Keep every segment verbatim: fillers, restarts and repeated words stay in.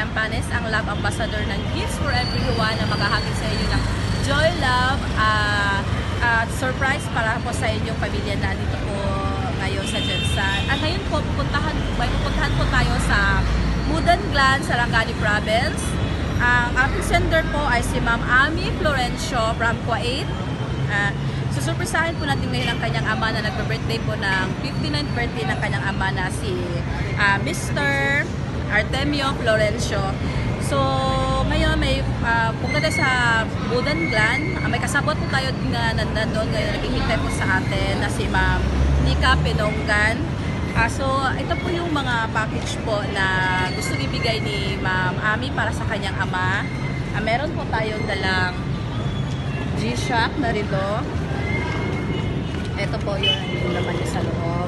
M. Panes, ang Love Ambassador ng Gifts for Everyone na maghahatid sa inyo ng joy, love, at uh, uh, surprise para po sa inyong pamilya na dito po ngayon sa Jensan. At ngayon po, pupuntahan, may pupuntahan po tayo sa Mudan Glan, Sarangani Province. Ang ating sender po ay si Ma'am Amie Florencio from Kuwait. Uh, Susurprisahin po natin ngayon ang kanyang ama na nagbe-birthday po ng fifty-ninth birthday ng kanyang ama na si uh, Mister Artemio Florencio. So, ngayon may uh, punta tayo sa Mudan Glan. Uh, may kasabot po tayo na nandun ngayon, naghihintay po sa atin na si Ma'am Nika Pinonggan. Uh, so, ito po yung mga package po na gusto ibigay ni Ma'am Amie para sa kanyang ama. Uh, meron po tayong dalang G-Shock na rilo. Ito po yung, yung laman niya sa loob.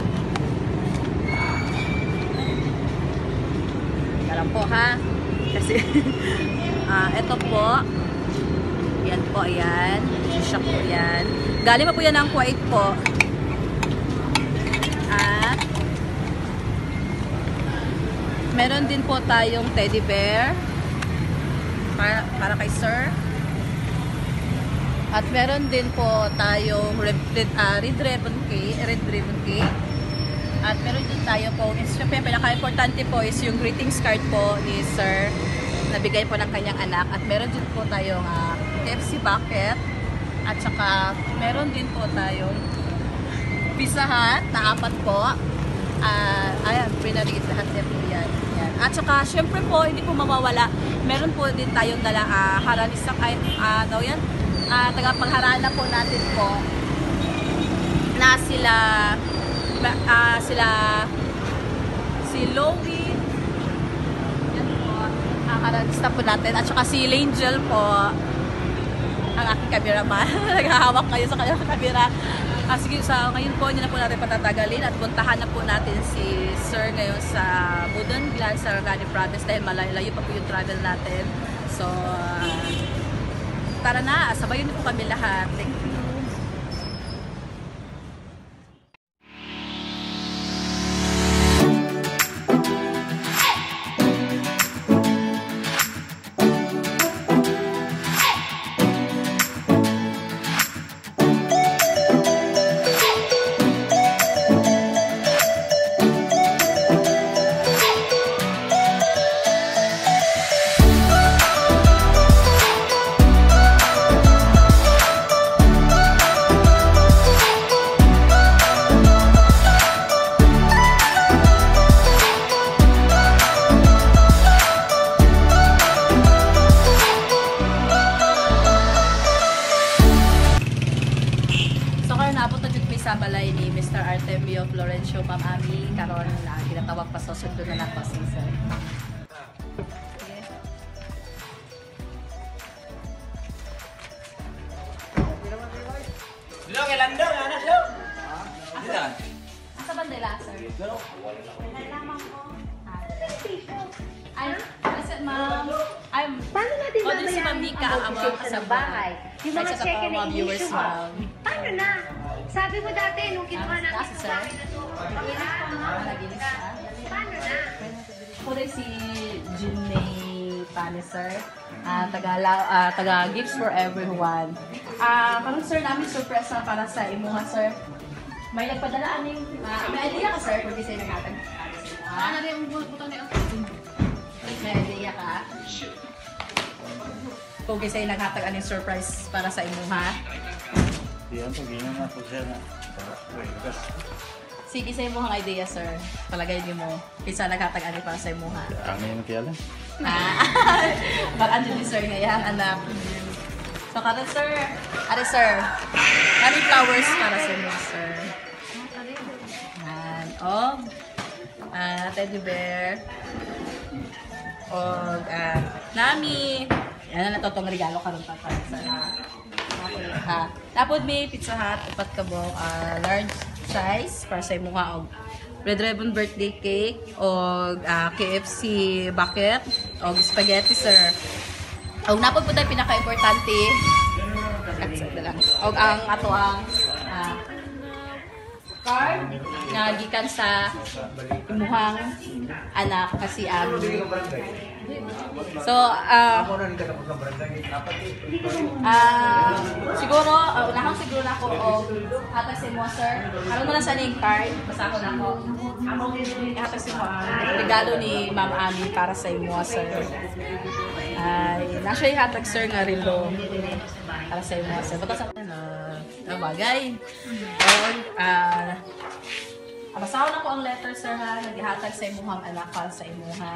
Alam po ha. Kasi, uh, ito po. Yan po, yan. G-Shock po yan. Galing pa po yan ng Kuwait po. At, meron din po tayong teddy bear. Para, para kay Sir. At meron din po tayong red, red, uh, red ribbon cake, red ribbon cake. At meron din tayo po, siyempre pinaka-importante po is yung greetings card po ni Sir na bigay po ng kanyang anak. At meron din po tayong uh, K F C bucket. At saka meron din po tayong Pizza Hut na apat po. Uh, ayan, pinariit lahat din po yan. yan. At saka siyempre po, hindi po mawawala. Meron po din tayong dala uh, haranisang, ay, uh, daw yan. Uh, tagapagharana po natin po na sila uh, sila si Lowy, yan po ang haranista po natin, at saka si Langel po ang aking cameraman. Naghahawak kayo sa kanyang camera. Uh, sige, sa ngayon po, hindi na po natin patatagalin at puntahan na po natin si Sir ngayon sa Mudan Glan, Sarangani Province dahil malayo pa po yung travel natin. So uh, tara na, sabayin niyo po kami lahat. Thank you. Sa balay ni Mister Artemio Florencio, Ma'am Amie, karon na ginatawag pa sa sundo na nato si Sir. Okay. Dilo kay Lando, ana dilo. Ah, asa bandila, Sir? Nalaman ko. Ay, kasi Ma'am, I'm Paano natin oh, si Ma'am Nika ang mga kasama. Yung mga check and mga viewers, Ma'am. Paano na? Sabi mo dati, nung kinuha natin Nasa, sa Sir? bahay na to, Naginis na. paano na? Ako rin si Jinmay Panes, Sir. Uh, taga, uh, taga Gifts for Everyone. Ah, uh, parang Sir namin surprise na para sa imuha, Sir. May nagpadala aning, uh, may idea ka, Sir, kung di sa'yo nagkatag. Ah, na rin yung butang niya. May idea ka? Kung di sa'yo nagkatag aning surprise para sa imuha. Diyan pag ganyan na po siya na. Sige sa imuhang idea, Sir. Palagay niyo mo. Kisa nagkatag aning para sa imuha. Ano yung kiyalan? Ah, baka ni Sir ngayon, anak. So, kada Sir, ari Sir, ari flowers para sa inyo, Sir. Yan, og, ah, teddy bear, og, ah, nami. Yan na natotong regalo karon pa para sa ah, tapos may Pizza Hut, upat ka bo, ah, large size para sa imo og red ribbon birthday cake og uh, K F C bucket og spaghetti, Sir. Og napod po tayo pinaka-importante og ang ato ang uh, card nga gikan sa imuhang anak kasi Amie. So, ah, ah, siguro, uh, unahang siguro na ako o hatag si mo, sir. Alam mo na sa ning card, basta ako na ako. Ako hatag si mo ang regalo ni Ma'am Amie para sa imo, sir. Ay, nasa hatag, sir, nga relo para sa imo, sir. Basta sa na bagay. Or, ah, uh, basahon ako ang letter, sir, ha. Naghatag sa imuhang anak para sa imo, ha.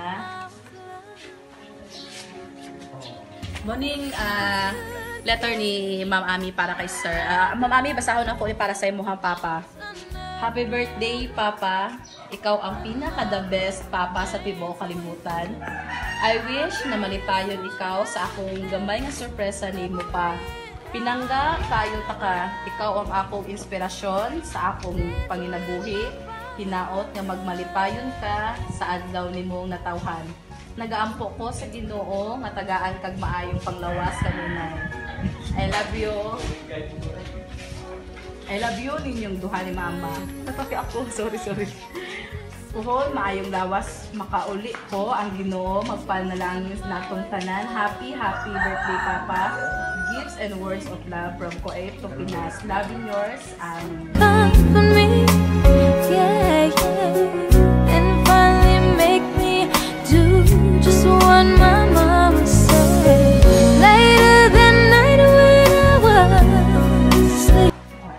Morning, uh, letter ni Ma'am Amie para kay Sir. Uh, Ma'am Amie, basahon ako para sa imuhang papa. Happy birthday, Papa. Ikaw ang pinaka-the best papa sa tibuok kalibutan. I wish na malipayon ikaw sa akong gamay nga sorpresa ni mo pa. Pinangga kayo taka. Ikaw ang akong inspirasyon sa akong panginabuhi. Hinaot nga magmalipayon ka sa adlaw nimong natawhan. Nagaampo ko sa Ginoo nga tagaan kag maayong panglawas kanunay. I love you. I love you ninyong duha ni Mama. Nataki ako, sorry, sorry. Puhol, maayong lawas, makauli ko ang Ginoo, magpanalangin natong tanan. Happy, happy birthday, Papa. Gifts and words of love from Kuwait to Pinas. Loving yours, Amie. Yeah, yeah. And finally make me do just what my mama said. Later that night when I was asleep.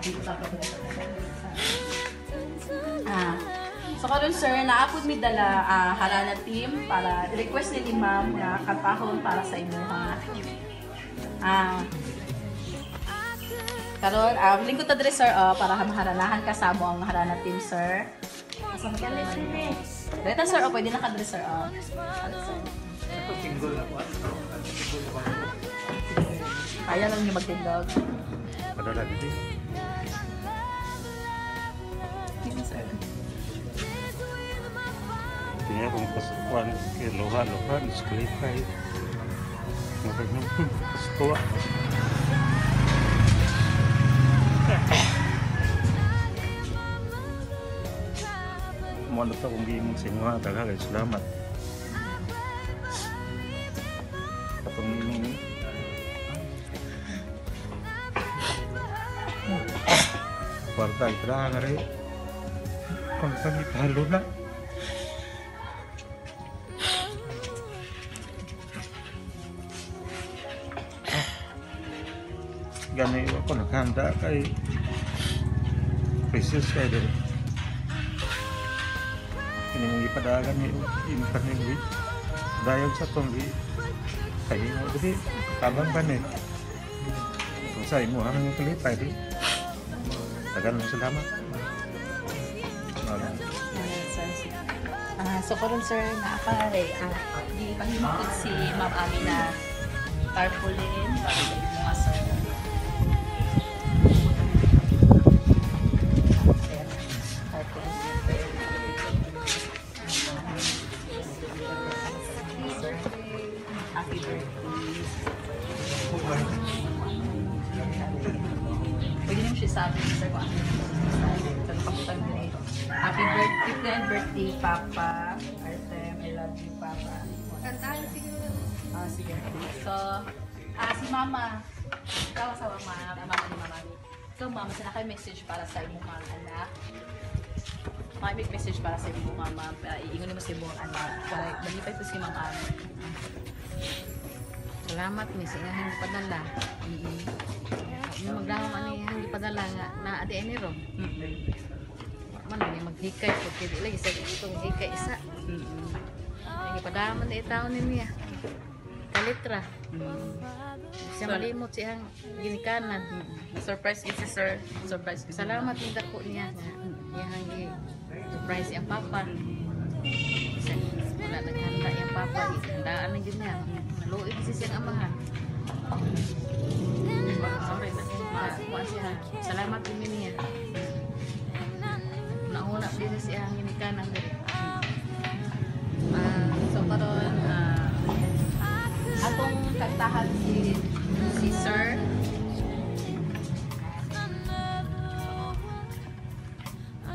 Ah, so karon sir, naapod mi dala uh, harana team para request ni Ma'am nga katahon para sa imo, ha. Ah. Karon, um, lingkod ta dire sir, oh, para maharanahan ka sa mo ang harana team, sir. Asa magaling ni? Dito sir, oh, pwede na ka dire sir, oh. Kaya lang niyo magtindog. Padala dito. Dito sir. Tingnan kung pasukan, kiluhan-luhan, sklipay. Magandang pasuwa. Mo na ta kung gimong sa inyo, tagagay, salamat. Katong gimong kwarta, itraha nga rin. Kung pangipalo na. Ganay ako nakahanda kay Precious kay din. Kini mong ipadagan ni impan ni dayog sa tonggi. Kay mo dili tabang panen. Kung sa imo ang kalipay di. Tagan salamat. Ah, so karon sir, naapare ah di pangimukod si Ma'am Amie na tarpaulin para sa mga sir. Happy birthday. Pwede naman siya sabi ni sir kung ano yung sabi. Pero kaputang din eh. Happy birthday, fiftieth birthday, Papa. Artem, I love you, Papa. Kantahan siguro. Ah, sige. So, ah, si Mama. Ikaw sa mama, mama ni Mama. So, Mama, sila kayo message para sa imong mga anak. May message para sa imong mama. Uh, iingon mo sa imong anak. Para malipay po si Mama. Salamat ni sa iyang padala. Mm-hmm. Yung magdamang ano yung padala nga na adi enero. Mm-hmm. Man ni maghikay po kay lagi sa itong hikay isa. Mm-hmm. Ang ipadaman na itaon niya. Kalitra. Mm-hmm. Siya malimot siyang ginikanan. Mm-hmm. Surprise kasi sir. Surprise kasi. Salamat ni dako niya nga iyang surprise ang papa. Kasi wala naghanda yung papa, handaan na yun niya. Naluoy kasi siyang amahan. Sorry na kuha siya. Salamat din niya. Nauna din siya ang ginikanan dito. Ah, so karon ah atong kantahan si si Sir.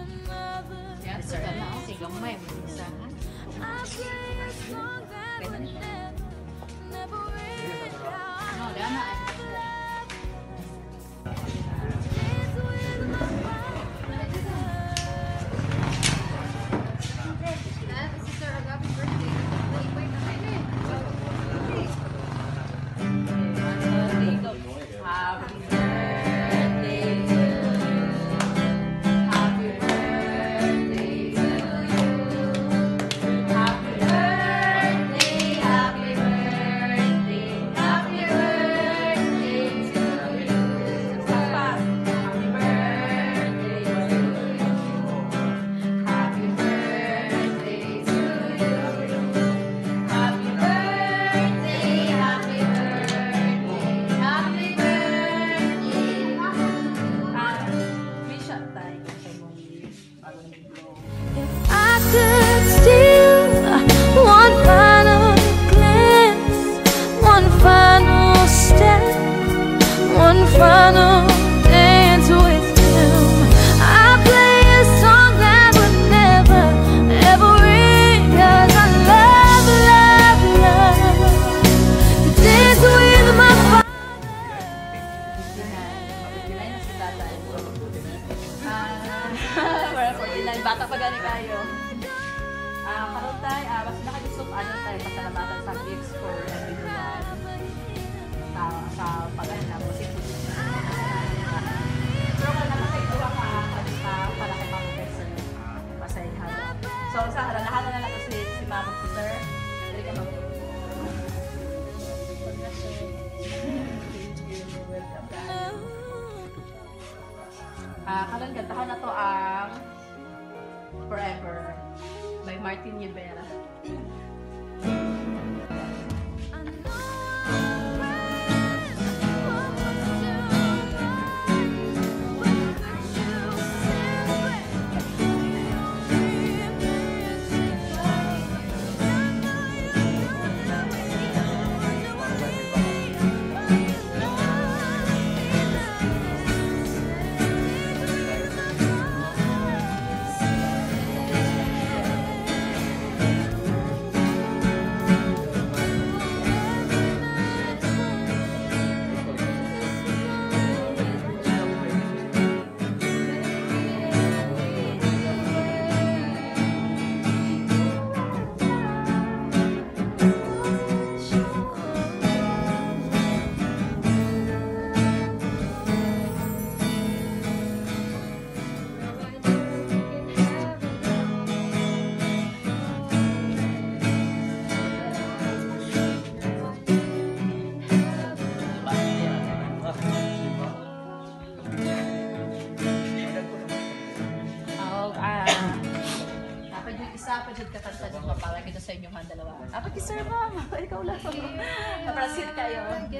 kantahan na to ang Forever by Martin Rivera. Dapat yung kakanta dito para kita sa inyong mga dalawa. Dapat ki-sir ma'am. Ikaw lang. Naprasil kayo.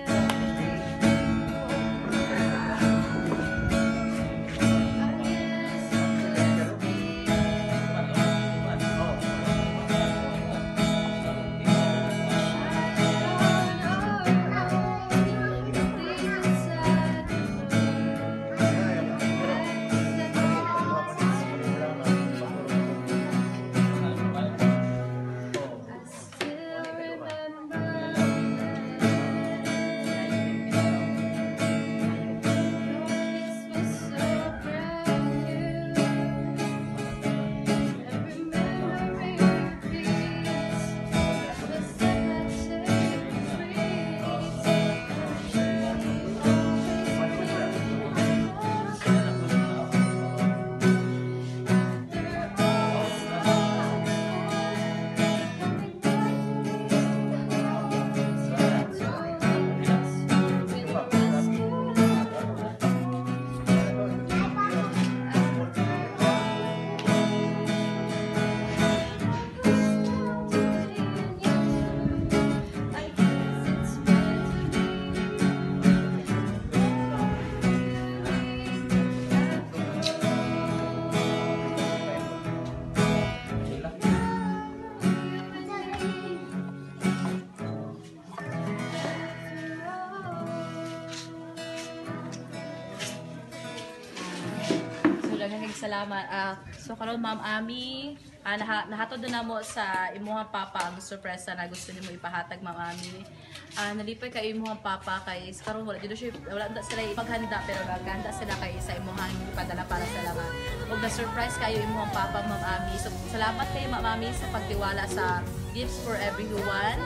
Salamat. Uh, so karon Ma'am Amie, uh, nah nahatod na mo sa imuhang papa ang surpresa na gusto nimo ipahatag Ma'am Amie. Uh, nalipay kay imuhang papa kay karon wala dito siya wala na sila ipaghanda pero naghanda sila kay sa imuhang ipadala para sa laman. Ug na surprise kayo imuhang papa Ma'am Amie. So salamat kay Ma'am Amie sa pagtiwala sa Gifts for Everyone.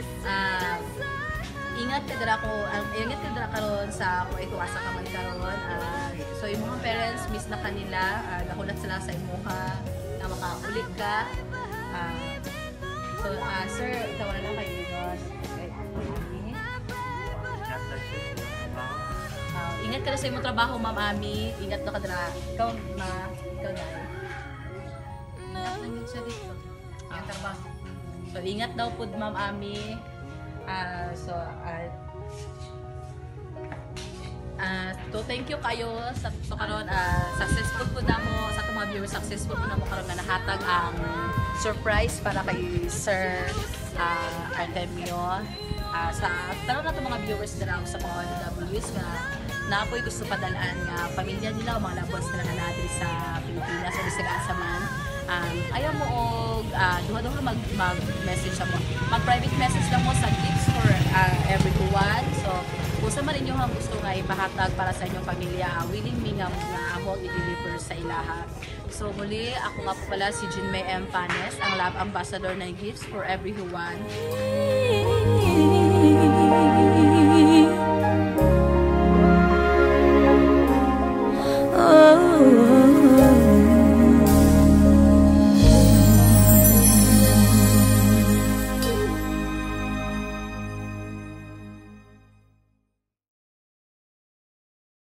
Uh, ingat ka dira ko ang um, ingat ka dira karon sa ako ito asa ka man karon. Uh, so yung mga parents miss na kanila, uh, nahulat sila sa imuha na makaulit ka. Uh, so uh, sir, tawala lang kayo guys. Okay. Uh, ingat ka na sa imong trabaho Ma'am Amie. Ingat na ka dira. Ikaw na, ikaw na. Ingat na siya dito. Ang trabaho. So ingat daw pud Ma'am Amie. Uh, so, uh, uh, so thank you kayo sa so, karon uh, successful po na mo sa itong mga viewers, successful po na mo karon na nahatag ang surprise para kay Sir uh, Artemio. Uh, sa karon na itong mga viewers na sa mga O F Ws na naapoy gusto padalaan nga pamilya nila o mga loved ones nila nga natin sa Pilipinas o sa Asaman. Um, ayaw mo og uh, duha-duha mag, mag-message mo. Mag-private message lang mo sa Gifts for uh, Everyone. So, kung sa man inyo ang gusto nga ipahatag para sa inyong pamilya, uh, willing me nga nga amo i-deliver sa ilaha. So, muli, ako nga po pala si Jinmay M. Panes, ang Love Ambassador ng Gifts for Everyone.